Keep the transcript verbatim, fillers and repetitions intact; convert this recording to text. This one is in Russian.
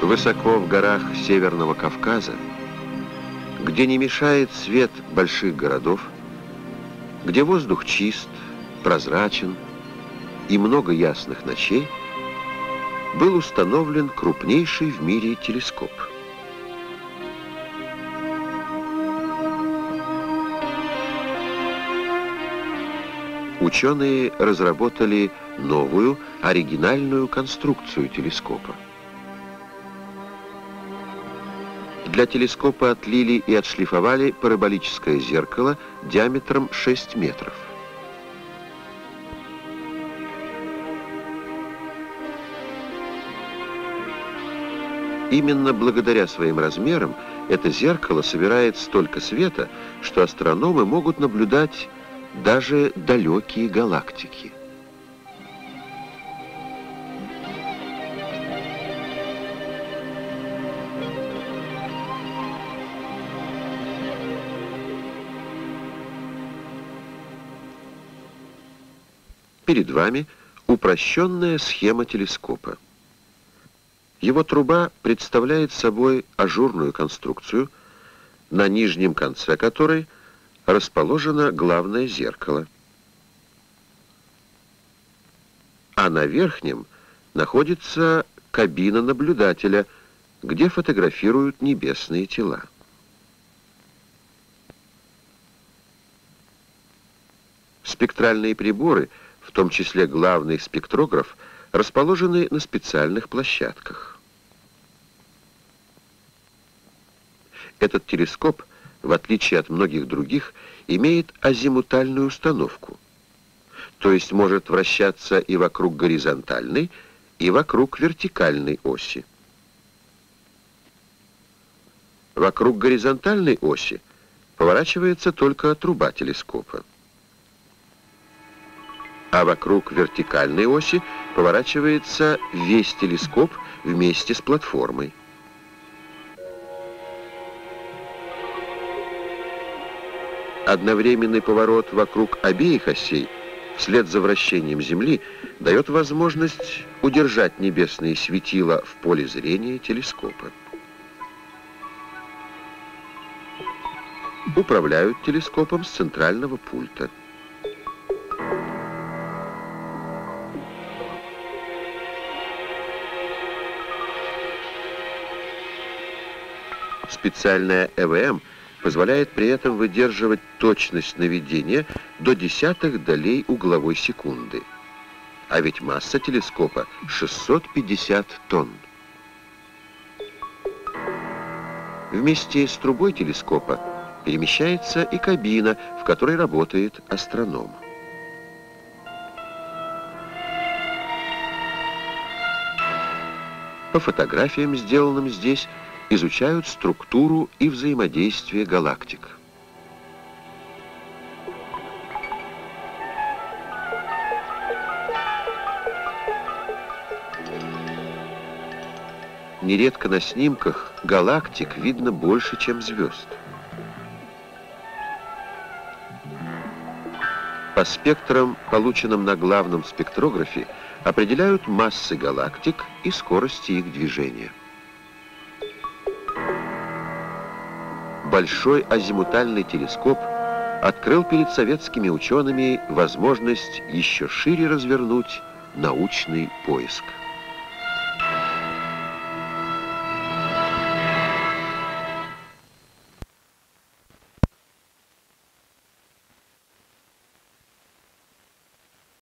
Высоко в горах Северного Кавказа, где не мешает свет больших городов, где воздух чист, прозрачен и много ясных ночей, был установлен крупнейший в мире телескоп. Ученые разработали новую, оригинальную конструкцию телескопа. Для телескопа отлили и отшлифовали параболическое зеркало диаметром шесть метров. Именно благодаря своим размерам это зеркало собирает столько света, что астрономы могут наблюдать даже далекие галактики. Перед вами упрощенная схема телескопа. Его труба представляет собой ажурную конструкцию, на нижнем конце которой расположено главное зеркало, а на верхнем находится кабина наблюдателя, где фотографируют небесные тела. Спектральные приборы, в том числе главный спектрограф, расположены на специальных площадках. Этот телескоп, в отличие от многих других, имеет азимутальную установку, то есть может вращаться и вокруг горизонтальной, и вокруг вертикальной оси. Вокруг горизонтальной оси поворачивается только труба телескопа, а вокруг вертикальной оси поворачивается весь телескоп вместе с платформой. Одновременный поворот вокруг обеих осей вслед за вращением Земли дает возможность удержать небесные светила в поле зрения телескопа. Управляют телескопом с центрального пульта. Специальная э вэ эм позволяет при этом выдерживать точность наведения до десятых долей угловой секунды. А ведь масса телескопа шестьсот пятьдесят тонн. Вместе с трубой телескопа перемещается и кабина, в которой работает астроном. По фотографиям, сделанным здесь, изучают структуру и взаимодействие галактик. Нередко на снимках галактик видно больше, чем звезд. По спектрам, полученным на главном спектрографе, определяют массы галактик и скорости их движения. Большой азимутальный телескоп открыл перед советскими учеными возможность еще шире развернуть научный поиск.